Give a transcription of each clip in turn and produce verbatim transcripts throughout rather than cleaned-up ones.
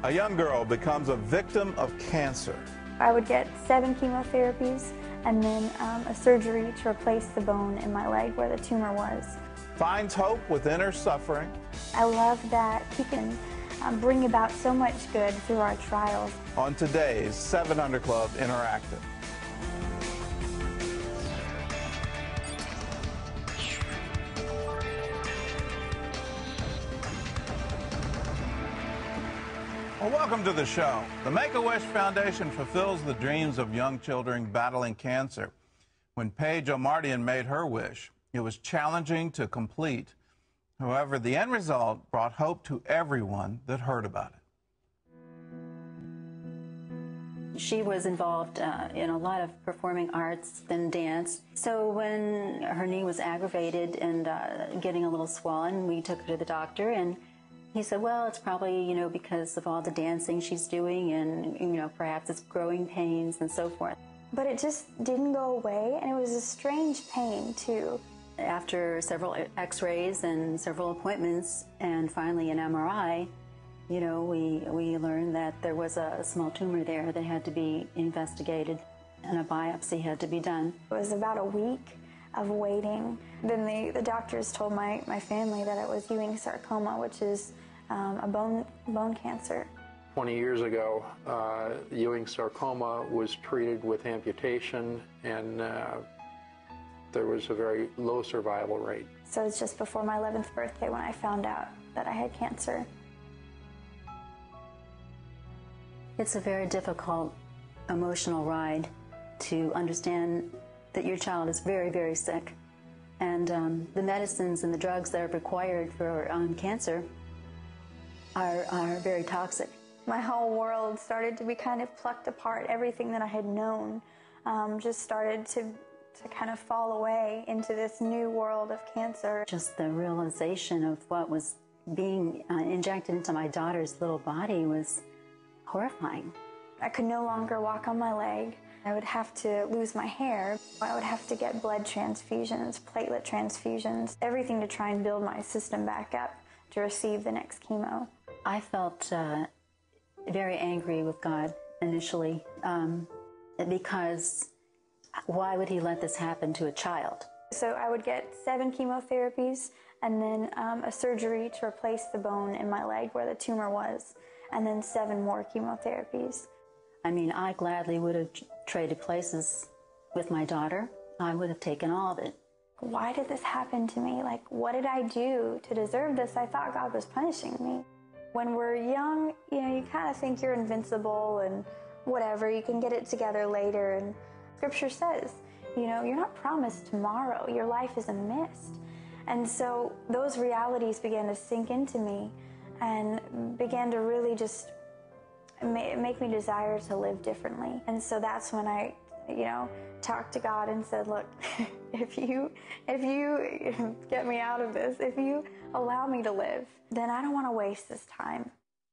A young girl becomes a victim of cancer. I would get seven chemotherapies and then um, a surgery to replace the bone in my leg where the tumor was. Finds hope within her suffering. I love that he can um, bring about so much good through our trials. On today's seven hundred Club Interactive. Well, welcome to the show. The Make-A-Wish Foundation fulfills the dreams of young children battling cancer. When Paige Omartian made her wish, it was challenging to complete. However, the end result brought hope to everyone that heard about it. She was involved uh, in a lot of performing arts and dance. So when her knee was aggravated and uh, getting a little swollen, we took her to the doctor, and he said, well, it's probably, you know, because of all the dancing she's doing, and, you know, perhaps it's growing pains and so forth. But it just didn't go away, and it was a strange pain, too. After several x-rays and several appointments and finally an M R I, you know, we, we learned that there was a small tumor there that had to be investigated, and a biopsy had to be done. It was about a week of waiting. Then the, the doctors told my, my family that it was Ewing sarcoma, which is um, a bone, bone cancer. twenty years ago, uh, Ewing sarcoma was treated with amputation, and uh, there was a very low survival rate. So it's just before my eleventh birthday when I found out that I had cancer. It's a very difficult emotional ride to understand that your child is very, very sick. And um, the medicines and the drugs that are required for um, cancer are, are very toxic. My whole world started to be kind of plucked apart. Everything that I had known um, just started to, to kind of fall away into this new world of cancer. Just the realization of what was being uh, injected into my daughter's little body was horrifying. I could no longer walk on my leg. I would have to lose my hair. I would have to get blood transfusions, platelet transfusions, everything to try and build my system back up to receive the next chemo. I felt uh, very angry with God initially um, because why would he let this happen to a child? So I would get seven chemotherapies and then um, a surgery to replace the bone in my leg where the tumor was, and then seven more chemotherapies. I mean, I gladly would have traded places with my daughter. I would have taken all of it. Why did this happen to me? Like, what did I do to deserve this? I thought God was punishing me. When we're young, you know, you kind of think you're invincible and whatever, you can get it together later. And Scripture says, you know, you're not promised tomorrow. Your life is a mist. And so those realities began to sink into me and began to really just make me desire to live differently. And so that's when I, you know, talked to God and said, look, if you, if you get me out of this, if you allow me to live, then I don't want to waste this time.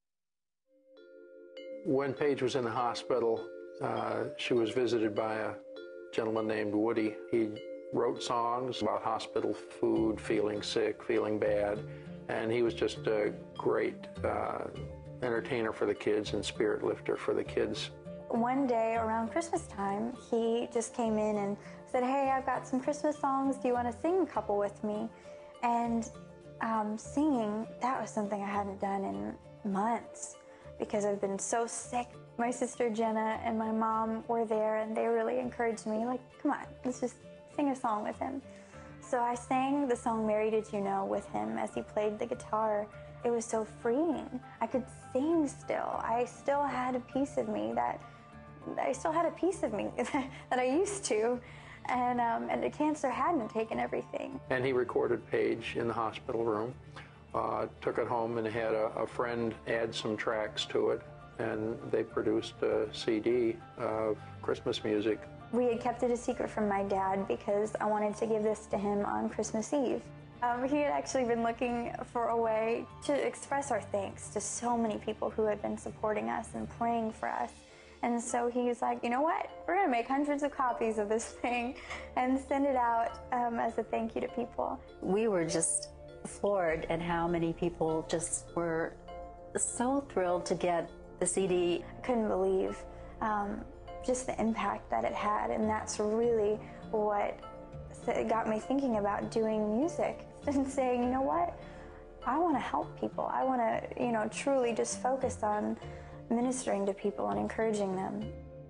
When Paige was in the hospital, uh, she was visited by a gentleman named Woody. He wrote songs about hospital food, feeling sick, feeling bad, and he was just a great uh, entertainer for the kids and spirit lifter for the kids. One day around Christmas time, he just came in and said, hey, I've got some Christmas songs. Do you want to sing a couple with me? And um, singing, that was something I hadn't done in months because I've been so sick. My sister Jenna and my mom were there, and they really encouraged me, like, come on, let's just sing a song with him. So I sang the song Mary Did You Know with him as he played the guitar. It was so freeing. I could sing still. I still had a piece of me that, I still had a piece of me that I used to, and, um, and the cancer hadn't taken everything. And he recorded Paige in the hospital room, uh, took it home and had a, a friend add some tracks to it, and they produced a C D of Christmas music. We had kept it a secret from my dad because I wanted to give this to him on Christmas Eve. Um, he had actually been looking for a way to express our thanks to so many people who had been supporting us and praying for us. And so he's like, you know what? We're going to make hundreds of copies of this thing and send it out um, as a thank you to people. We were just floored at how many people just were so thrilled to get the C D. I couldn't believe um, just the impact that it had, and that's really what got me thinking about doing music and saying, you know what, I want to help people. I want to, you know, truly just focus on ministering to people and encouraging them.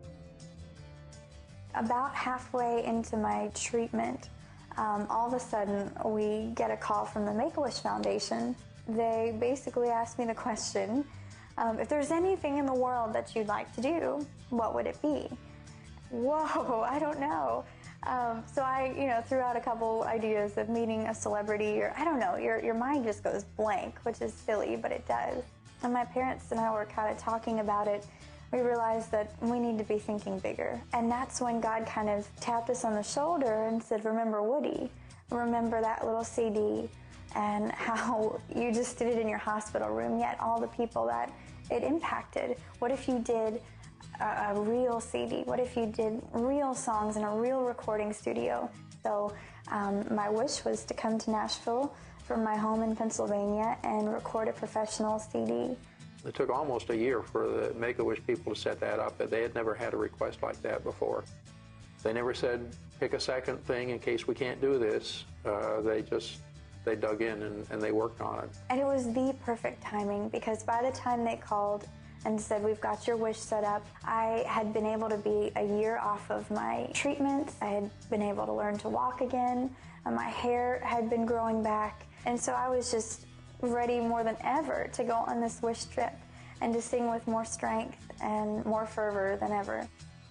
About halfway into my treatment, um, all of a sudden we get a call from the Make-A-Wish Foundation. They basically asked me the question, um, if there's anything in the world that you'd like to do, what would it be? Whoa, I don't know. Um, so I, you know, threw out a couple ideas of meeting a celebrity, or I don't know, your, your mind just goes blank, which is silly, but it does. And my parents and I were kind of talking about it. We realized that we need to be thinking bigger. And that's when God kind of tapped us on the shoulder and said, remember Woody, remember that little C D and how you just did it in your hospital room, yet all the people that it impacted. What if you did a, a real C D? What if you did real songs in a real recording studio? So um, my wish was to come to Nashville from my home in Pennsylvania and record a professional C D. It took almost a year for the Make-A-Wish people to set that up. They had never had a request like that before. They never said, pick a second thing in case we can't do this. Uh, they just, they dug in and, and they worked on it. And it was the perfect timing, because by the time they called and said, we've got your wish set up, I had been able to be a year off of my treatments. I had been able to learn to walk again. And my hair had been growing back. And so I was just ready more than ever to go on this wish trip and to sing with more strength and more fervor than ever.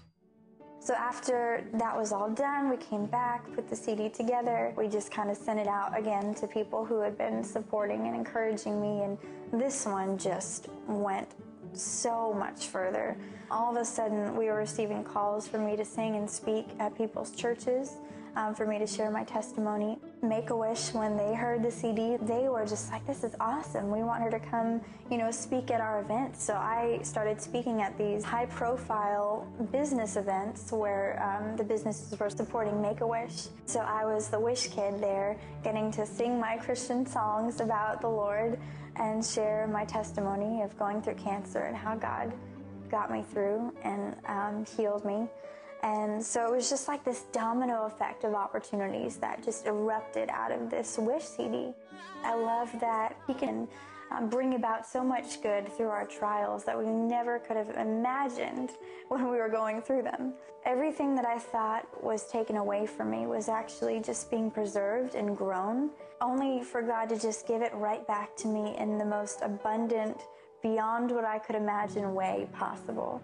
So after that was all done, we came back, put the C D together. We just kind of sent it out again to people who had been supporting and encouraging me, and this one just went so much further. All of a sudden, we were receiving calls for me to sing and speak at people's churches, um, for me to share my testimony. Make-A-Wish, when they heard the C D, they were just like, this is awesome. We want her to come, you know, speak at our events. So I started speaking at these high-profile business events where um, the businesses were supporting Make-A-Wish. So I was the wish kid there, getting to sing my Christian songs about the Lord and share my testimony of going through cancer and how God got me through and um, healed me. And so it was just like this domino effect of opportunities that just erupted out of this Wish C D. I love that He can um, bring about so much good through our trials that we never could have imagined when we were going through them. Everything that I thought was taken away from me was actually just being preserved and grown, only for God to just give it right back to me in the most abundant, beyond what I could imagine way possible.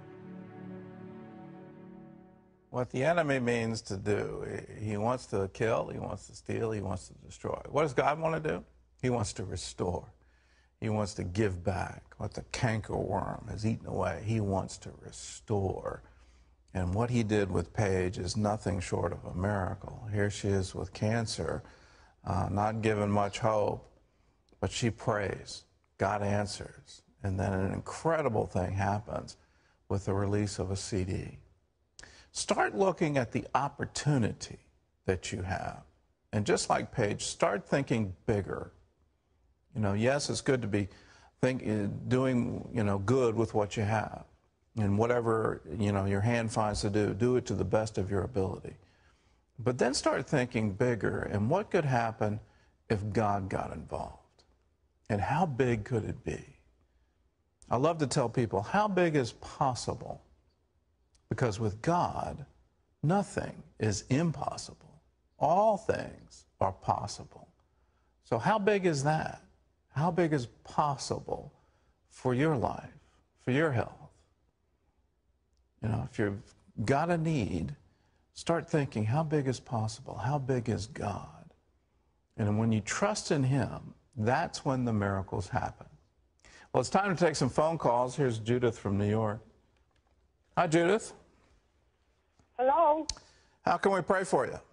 What the enemy means to do, he wants to kill, he wants to steal, he wants to destroy. What does God want to do? He wants to restore. He wants to give back. What the cankerworm has eaten away, he wants to restore. And what he did with Paige is nothing short of a miracle. Here she is with cancer, uh, not given much hope, but she prays. God answers. And then an incredible thing happens with the release of a C D. Start looking at the opportunity that you have. And just like Paige, start thinking bigger. You know, yes, it's good to be think, doing, you know, good with what you have. And whatever, you know, your hand finds to do, do it to the best of your ability. But then start thinking bigger, and what could happen if God got involved? And how big could it be? I love to tell people, how big is possible? Because with God, nothing is impossible. All things are possible. So how big is that? How big is possible for your life, for your health? You know, if you've got a need, start thinking, how big is possible? How big is God? And when you trust in Him, that's when the miracles happen. Well, it's time to take some phone calls. Here's Judith from New York. Hi, Judith. Hello? How can we pray for you?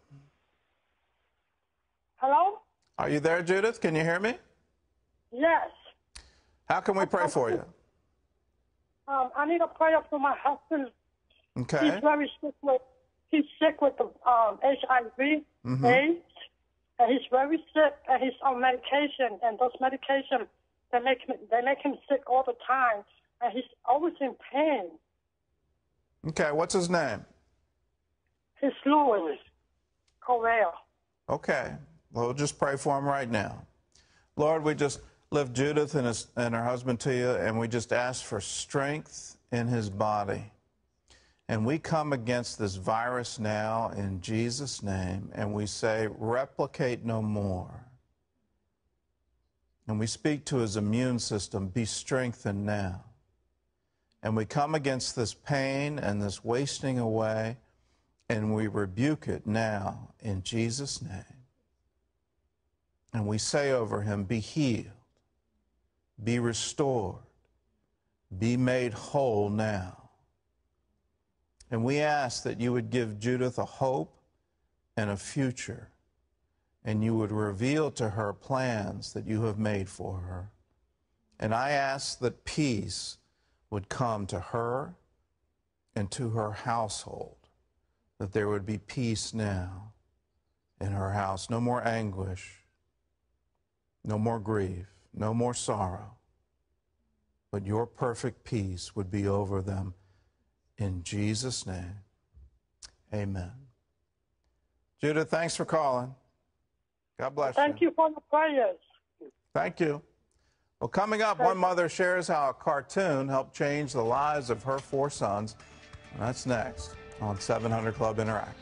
Hello? Are you there, Judith? Can you hear me? Yes. How can we pray for you? Um, I need a prayer for my husband. Okay. He's very sick with, he's sick with the um, H I V, Mm-hmm. AIDS, and he's very sick, and he's on medication, and those medications, they make him, they make him sick all the time. and he's always in pain. Okay, what's his name? He's Louis Correa. Okay, well, we'll just pray for him right now. Lord, we just lift Judith and, his, and her husband to you, and we just ask for strength in his body. And we come against this virus now in Jesus' name, and we say, replicate no more. And we speak to his immune system, be strengthened now. And we come against this pain and this wasting away, and we rebuke it now in Jesus' name. And we say over him, be healed, be restored, be made whole now. And we ask that you would give Judith a hope and a future, and you would reveal to her plans that you have made for her. And I ask that peace would come to her and to her household, that there would be peace now in her house. No more anguish, no more grief, no more sorrow, but your perfect peace would be over them. In Jesus' name, amen. Judith, thanks for calling. God bless you. Thank you for the prayers. Thank you. Well, coming up, one mother shares how a cartoon helped change the lives of her four sons. And that's next on seven hundred Club Interact.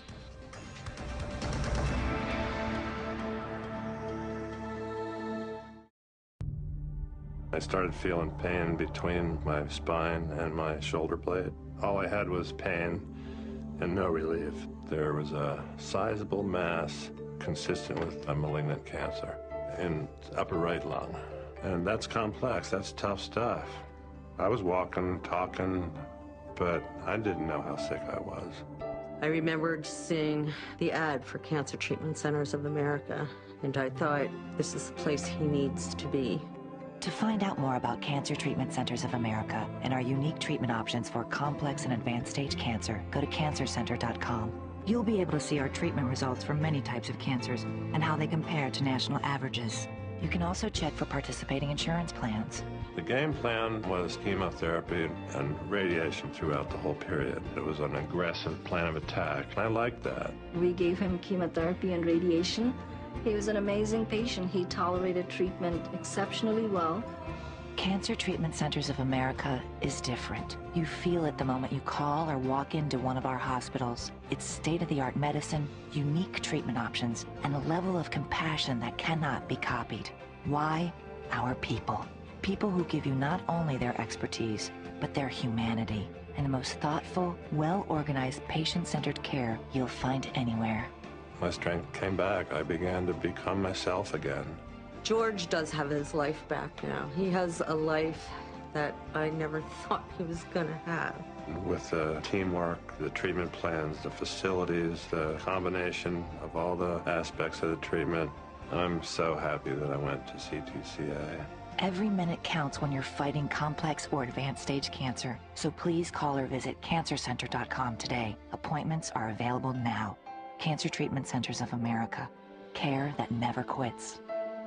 I started feeling pain between my spine and my shoulder blade. All I had was pain and no relief. There was a sizable mass consistent with a malignant cancer in the upper right lung. And that's complex, that's tough stuff. I was walking, talking, but I didn't know how sick I was. I remembered seeing the ad for Cancer Treatment Centers of America, and I thought, this is the place he needs to be. To find out more about Cancer Treatment Centers of America and our unique treatment options for complex and advanced stage cancer, go to cancer center dot com. You'll be able to see our treatment results for many types of cancers and how they compare to national averages. You can also check for participating insurance plans. The game plan was chemotherapy and radiation throughout the whole period. It was an aggressive plan of attack. I liked that. We gave him chemotherapy and radiation. He was an amazing patient. He tolerated treatment exceptionally well. Cancer Treatment Centers of America is different. You feel it the moment you call or walk into one of our hospitals. It's state-of-the-art medicine, unique treatment options, and a level of compassion that cannot be copied. Why? Our people. People who give you not only their expertise, but their humanity, and the most thoughtful, well-organized, patient-centered care you'll find anywhere. My strength came back. I began to become myself again. George does have his life back now. He has a life that I never thought he was gonna have. With the teamwork, the treatment plans, the facilities, the combination of all the aspects of the treatment, I'm so happy that I went to C T C A. Every minute counts when you're fighting complex or advanced stage cancer, so please call or visit cancer center dot com today. Appointments are available now. Cancer Treatment Centers of America. Care that never quits.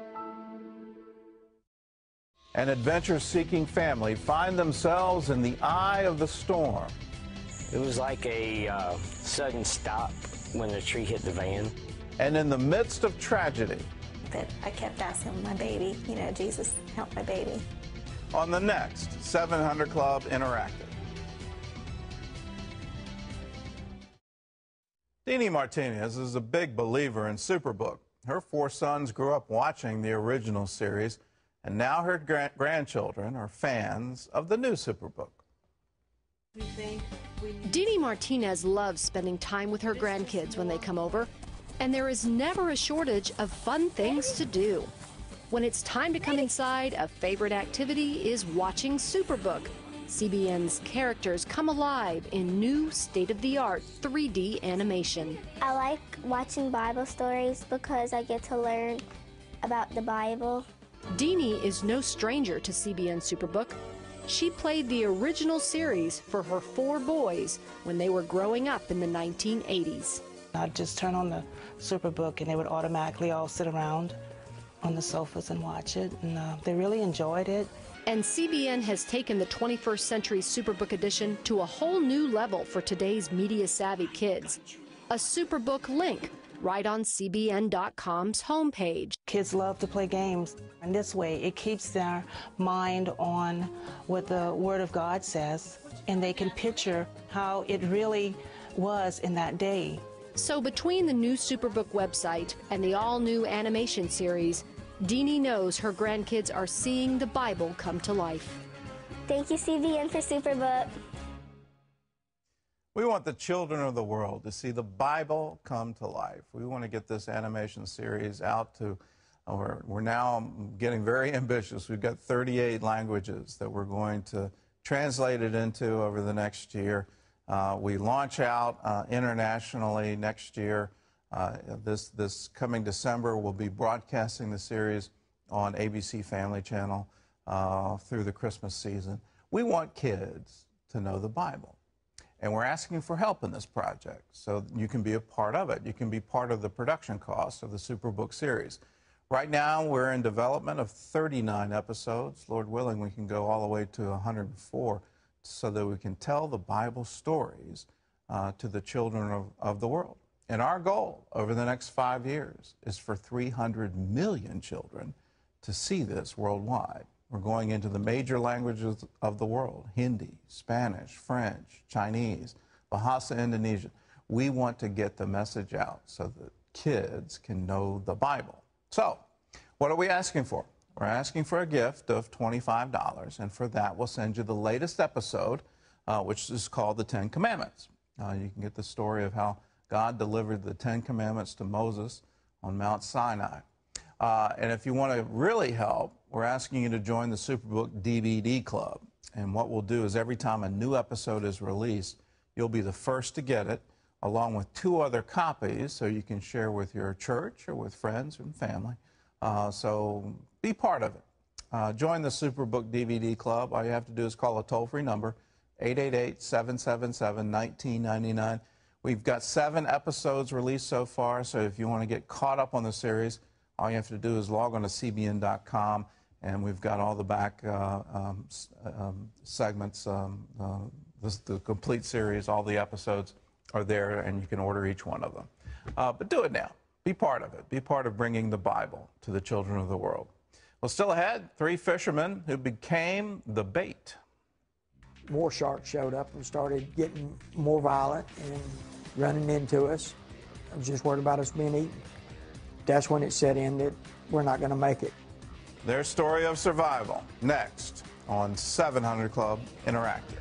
An adventure-seeking family find themselves in the eye of the storm. It was like a uh, sudden stop when the tree hit the van. And in the midst of tragedy. That I kept asking my baby, you know, Jesus, help my baby. On the next seven hundred Club Interactive. Deanie Martinez is a big believer in Superbook. Her four sons grew up watching the original series, and now her gra grandchildren are fans of the new Superbook. Deanie Martinez loves spending time with her grandkids when they come over, and there is never a shortage of fun things to do. When it's time to come inside, a favorite activity is watching Superbook. C B N's characters come alive in new state-of-the-art three D animation. I like watching Bible stories because I get to learn about the Bible. Deanie is no stranger to C B N Superbook. She played the original series for her four boys when they were growing up in the nineteen eighties. I'd just turn on the Superbook and they would automatically all sit around on the sofas and watch it, and uh, they really enjoyed it. And C B N has taken the twenty-first Century Superbook Edition to a whole new level for today's media-savvy kids. A Superbook link right on C B N dot com's homepage. Kids love to play games, and this way it keeps their mind on what the Word of God says, and they can picture how it really was in that day. So between the new Superbook website and the all-new animation series, Deanie knows her grandkids are seeing the Bible come to life. Thank you, C B N, for Superbook. We want the children of the world to see the Bible come to life. We want to get this animation series out to, uh, we're, we're now getting very ambitious. We've got thirty-eight languages that we're going to translate it into over the next year. Uh, we launch out uh, internationally next year. Uh, this, this coming December, we'll be broadcasting the series on A B C Family Channel uh, through the Christmas season. We want kids to know the Bible. And we're asking for help in this project, so you can be a part of it. You can be part of the production cost of the Superbook series. Right now, we're in development of thirty-nine episodes. Lord willing, we can go all the way to one hundred four so that we can tell the Bible stories uh, to the children of, of the world. And our goal over the next five years is for three hundred million children to see this worldwide. We're going into the major languages of the world: Hindi, Spanish, French, Chinese, Bahasa Indonesia. We want to get the message out so that kids can know the Bible. So, what are we asking for? We're asking for a gift of twenty-five dollars, and for that we'll send you the latest episode, uh, which is called The Ten Commandments. Uh, you can get the story of how God delivered the Ten Commandments to Moses on Mount Sinai. Uh, and if you want to really help, we're asking you to join the Superbook D V D Club. And what we'll do is every time a new episode is released, you'll be the first to get it, along with two other copies, so you can share with your church or with friends and family. Uh, so be part of it. Uh, join the Superbook D V D Club. All you have to do is call a toll-free number, eight eight eight, seven seven seven, one nine nine nine. We've got seven episodes released so far, so if you want to get caught up on the series, all you have to do is log on to C B N dot com, and we've got all the back uh, um, um, segments, um, uh, this, the complete series, all the episodes are there, and you can order each one of them. Uh, but do it now. Be part of it. Be part of bringing the Bible to the children of the world. Well, still ahead, three fishermen who became the bait. More sharks showed up and started getting more violent and running into us. I was just worried about us being eaten. That's when it set in that we're not going to make it. Their story of survival, next on seven hundred Club Interactive.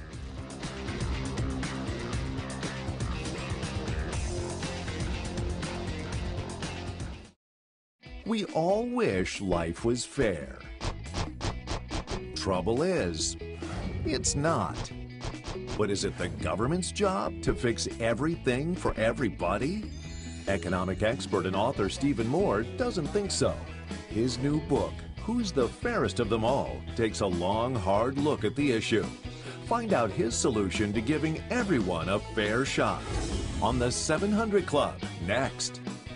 We all wish life was fair. Trouble is, it's not. But is it the government's job to fix everything for everybody? Economic expert and author Stephen Moore doesn't think so. His new book, Who's the Fairest of Them All, takes a long, hard look at the issue. Find out his solution to giving everyone a fair shot on the seven hundred Club next.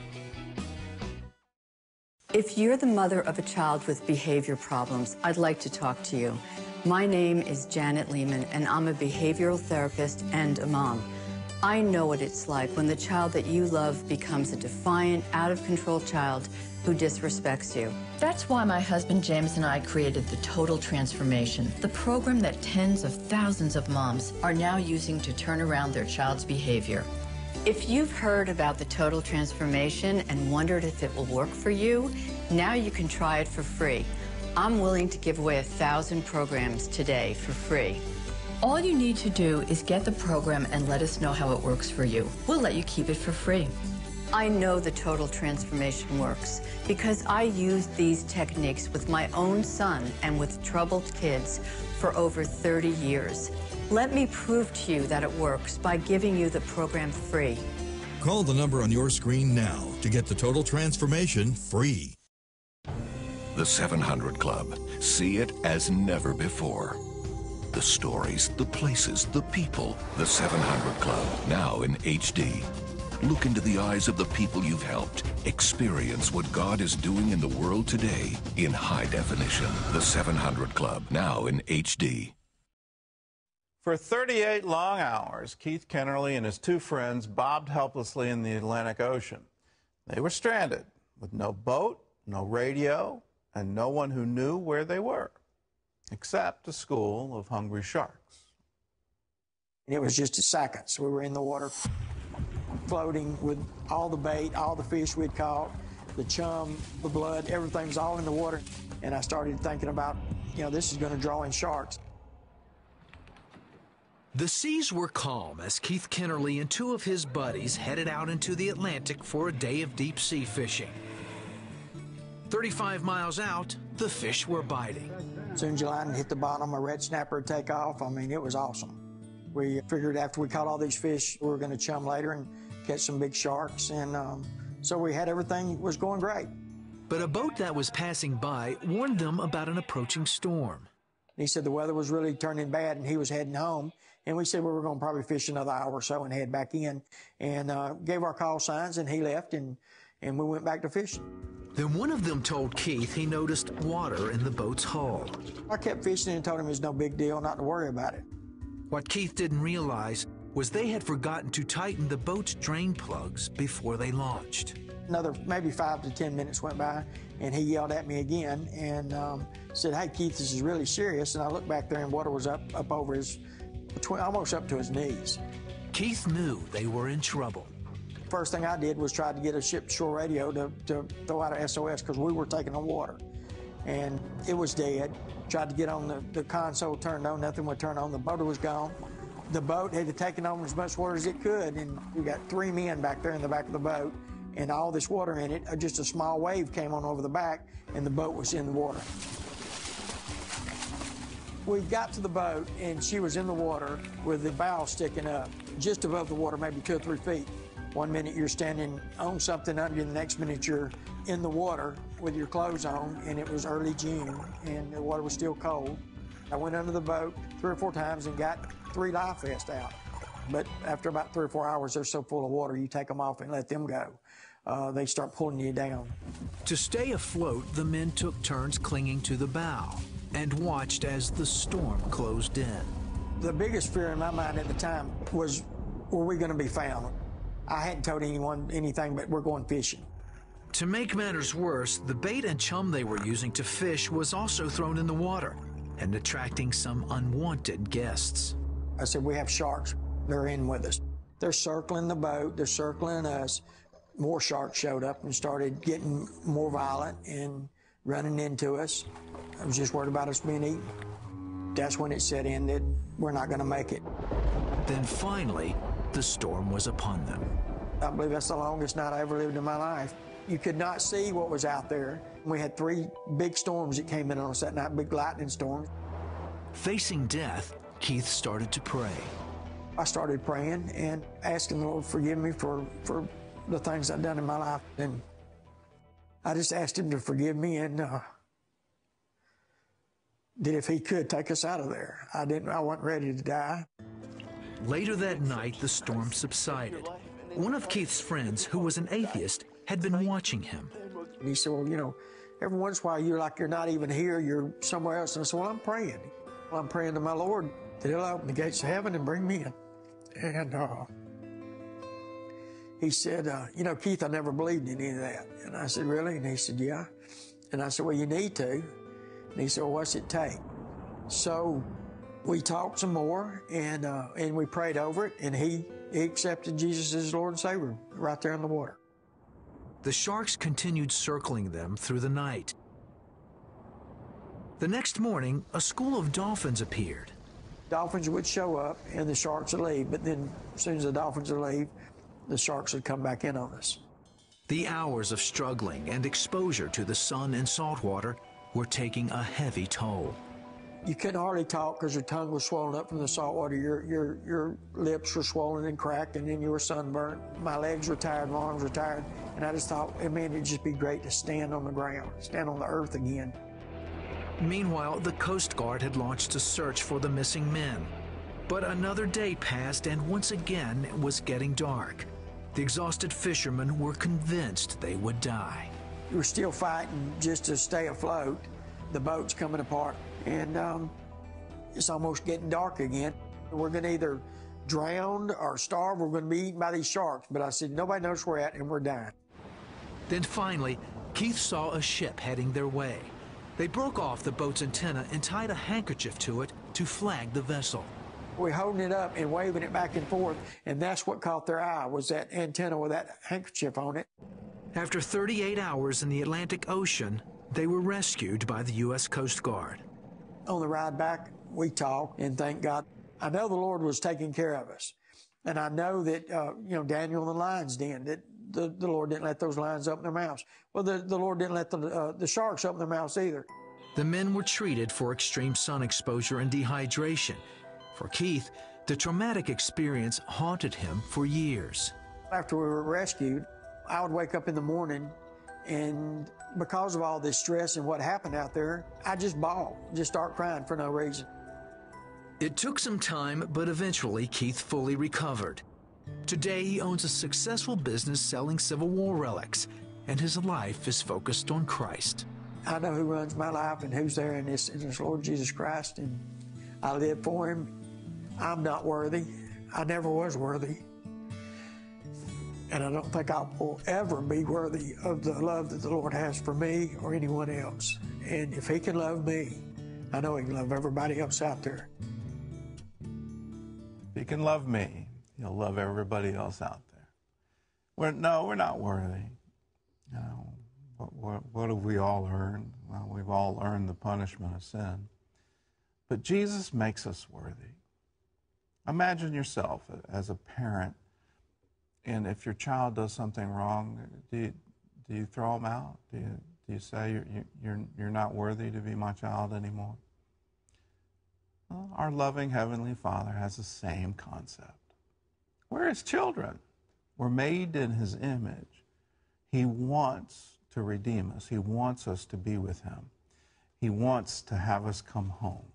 If you're the mother of a child with behavior problems, I'd like to talk to you. My name is Janet Lehman, and I'm a behavioral therapist and a mom. I know what it's like when the child that you love becomes a defiant, out-of-control child who disrespects you. That's why my husband James and I created the Total Transformation, the program that tens of thousands of moms are now using to turn around their child's behavior. If you've heard about the Total Transformation and wondered if it will work for you, now you can try it for free. I'm willing to give away a thousand programs today for free. All you need to do is get the program and let us know how it works for you. We'll let you keep it for free. I know the Total Transformation works because I used these techniques with my own son and with troubled kids for over thirty years. Let me prove to you that it works by giving you the program free. Call the number on your screen now to get the Total Transformation free. The seven hundred Club. See it as never before. The stories, the places, the people. The seven hundred Club, now in H D. Look into the eyes of the people you've helped. Experience what God is doing in the world today in high definition. The seven hundred Club, now in H D. For thirty-eight long hours, Keith Kennerly and his two friends bobbed helplessly in the Atlantic Ocean. They were stranded with no boat, no radio, and no one who knew where they were, except a school of hungry sharks. It was just a seconds. We were in the water, floating with all the bait, all the fish we'd caught, the chum, the blood, everything's all in the water. And I started thinking about, you know, this is going to draw in sharks. The seas were calm as Keith Kennerly and two of his buddies headed out into the Atlantic for a day of deep sea fishing. thirty-five miles out, the fish were biting. As soon as your line hit the bottom, a red snapper would take off. I mean, it was awesome. We figured after we caught all these fish, we were going to chum later and catch some big sharks. And um, so we had everything was going great. But a boat that was passing by warned them about an approaching storm. He said the weather was really turning bad and he was heading home. And we said we were going to probably fish another hour or so and head back in. And uh, gave our call signs and he left and, and we went back to fishing. Then one of them told Keith he noticed water in the boat's hull. I kept fishing and told him it was no big deal, not to worry about it. What Keith didn't realize was they had forgotten to tighten the boat's drain plugs before they launched. Another maybe five to ten minutes went by, and he yelled at me again and um, said, "Hey, Keith, this is really serious." And I looked back there, and water was up, up over his, between, almost up to his knees. Keith knew they were in trouble. First thing I did was try to get a ship-to-shore radio to, to throw out an S O S because we were taking on water. And it was dead. Tried to get on the, the console, turned on, nothing would turn on. The motor was gone. The boat had taken on as much water as it could, and we got three men back there in the back of the boat, and all this water in it. Just a small wave came on over the back, and the boat was in the water. We got to the boat, and she was in the water with the bow sticking up, just above the water, maybe two or three feet. One minute you're standing on something under you, the next minute you're in the water with your clothes on, and it was early June, and the water was still cold. I went under the boat three or four times and got three life vests out. But after about three or four hours, they're so full of water, you take them off and let them go. Uh, they start pulling you down. To stay afloat, the men took turns clinging to the bow and watched as the storm closed in. The biggest fear in my mind at the time was, were we going to be found? I hadn't told anyone anything, but we're going fishing. To make matters worse, the bait and chum they were using to fish was also thrown in the water and attracting some unwanted guests. I said, we have sharks. They're in with us. They're circling the boat. They're circling us. More sharks showed up and started getting more violent and running into us. I was just worried about us being eaten. That's when it set in that we're not going to make it. Then finally, the storm was upon them. I believe that's the longest night I ever lived in my life. You could not see what was out there. We had three big storms that came in on us that night, big lightning storms. Facing death, Keith started to pray. I started praying and asking the Lord to forgive me for, for the things I've done in my life. And I just asked him to forgive me and uh, that if he could take us out of there. I didn't, I wasn't ready to die. Later that night, the storm subsided. One of Keith's friends, who was an atheist, had been watching him. And he said, well, you know, every once in a while you're like you're not even here, you're somewhere else. And I said, well, I'm praying. Well, I'm praying to my Lord that he'll open the gates of heaven and bring me in. And uh, he said, uh, you know, Keith, I never believed in any of that. And I said, really? And he said, yeah. And I said, well, you need to. And he said, well, what's it take? So we talked some more, and uh, and we prayed over it, and he, he accepted Jesus as Lord and Savior right there in the water. The sharks continued circling them through the night. The next morning, a school of dolphins appeared. Dolphins would show up, and the sharks would leave, but then as soon as the dolphins would leave, the sharks would come back in on us. The hours of struggling and exposure to the sun and salt water were taking a heavy toll. You couldn't hardly talk because your tongue was swollen up from the salt water. Your, your, your lips were swollen and cracked, and then you were sunburnt. My legs were tired, my arms were tired, and I just thought, man, it'd just be great to stand on the ground, stand on the earth again. Meanwhile, the Coast Guard had launched a search for the missing men. But another day passed, and once again it was getting dark. The exhausted fishermen were convinced they would die. We're still fighting just to stay afloat. The boat's coming apart, and um, it's almost getting dark again. We're going to either drown or starve. We're going to be eaten by these sharks. But I said, nobody knows where we're at, and we're dying. Then finally, Keith saw a ship heading their way. They broke off the boat's antenna and tied a handkerchief to it to flag the vessel. We're holding it up and waving it back and forth, and that's what caught their eye, was that antenna with that handkerchief on it. After thirty-eight hours in the Atlantic Ocean, they were rescued by the U S Coast Guard. On the ride back, we talked and thank God. I know the Lord was taking care of us. And I know that, uh, you know, Daniel and the lions den, that the, the Lord didn't let those lions open their mouths. Well, the, the Lord didn't let the, uh, the sharks open their mouths either. The men were treated for extreme sun exposure and dehydration. For Keith, the traumatic experience haunted him for years. After we were rescued, I would wake up in the morning, and because of all this stress and what happened out there, I just bawled, just start crying for no reason. It took some time, but eventually Keith fully recovered. Today, he owns a successful business selling Civil War relics, and his life is focused on Christ. I know who runs my life and who's there in this, in this Lord Jesus Christ, and I live for him. I'm not worthy. I never was worthy. And I don't think I will ever be worthy of the love that the Lord has for me or anyone else. And if he can love me, I know he can love everybody else out there. If he can love me, he'll love everybody else out there. We're, no, we're not worthy. You know, what, what, what have we all earned? Well, we've all earned the punishment of sin. But Jesus makes us worthy. Imagine yourself as a parent, and if your child does something wrong, do you, do you throw them out? Do you, do you say you're, you're, you're not worthy to be my child anymore? Well, our loving Heavenly Father has the same concept. We're his children. We're made in his image. He wants to redeem us. He wants us to be with him. He wants to have us come home.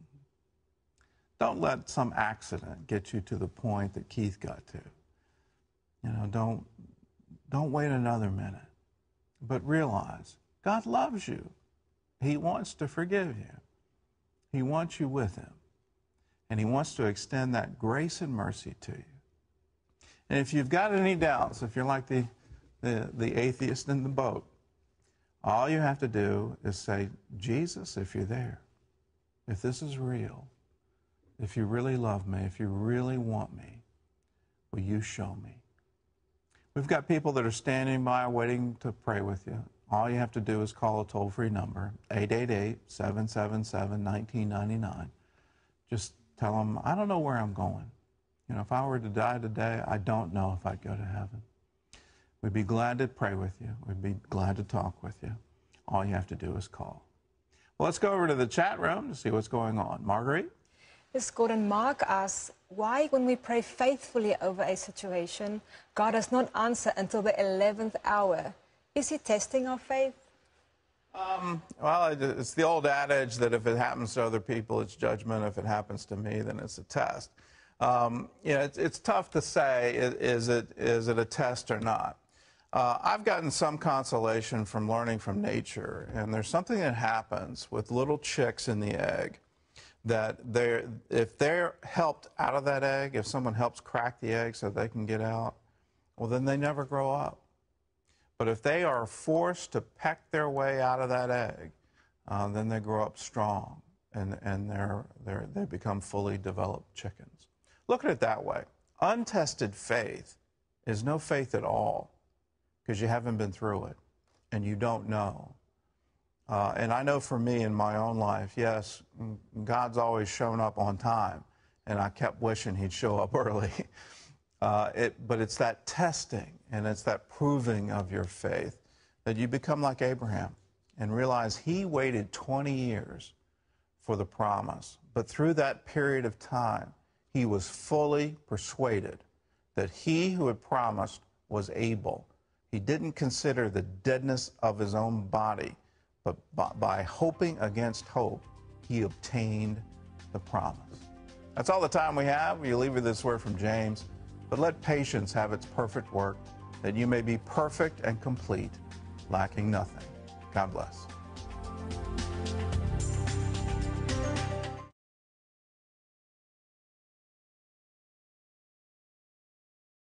Don't let some accident get you to the point that Keith got to. You know, don't, don't wait another minute, but realize God loves you. He wants to forgive you. He wants you with him, and he wants to extend that grace and mercy to you. And if you've got any doubts, if you're like the, the, the atheist in the boat, all you have to do is say, Jesus, if you're there, if this is real, if you really love me, if you really want me, will you show me? We've got people that are standing by waiting to pray with you. All you have to do is call a toll-free number, eight eight eight, seven seven seven, one nine nine nine. Just tell them, I don't know where I'm going. You know, if I were to die today, I don't know if I'd go to heaven. We'd be glad to pray with you. We'd be glad to talk with you. All you have to do is call. Well, let's go over to the chat room to see what's going on. Marguerite? Yes, Gordon. Mark asks, why when we pray faithfully over a situation, God does not answer until the eleventh hour? Is he testing our faith? Um, well, it's the old adage that if it happens to other people, it's judgment. If it happens to me, then it's a test. Um, you know, it's, it's tough to say, is, is, it, is it a test or not? Uh, I've gotten some consolation from learning from nature, and there's something that happens with little chicks in the egg that they're, if they're helped out of that egg, if someone helps crack the egg so they can get out, well, then they never grow up. But if they are forced to peck their way out of that egg, uh, then they grow up strong, and, and they're, they're, they become fully developed chickens. Look at it that way. Untested faith is no faith at all, because you haven't been through it, and you don't know. Uh, and I know for me in my own life, yes, God's always shown up on time, and I kept wishing he'd show up early. Uh, it, but it's that testing, and it's that proving of your faith that you become like Abraham and realize he waited twenty years for the promise. But through that period of time, he was fully persuaded that he who had promised was able. He didn't consider the deadness of his own body, but by, by hoping against hope, he obtained the promise. That's all the time we have. We leave with this word from James. But let patience have its perfect work, that you may be perfect and complete, lacking nothing. God bless.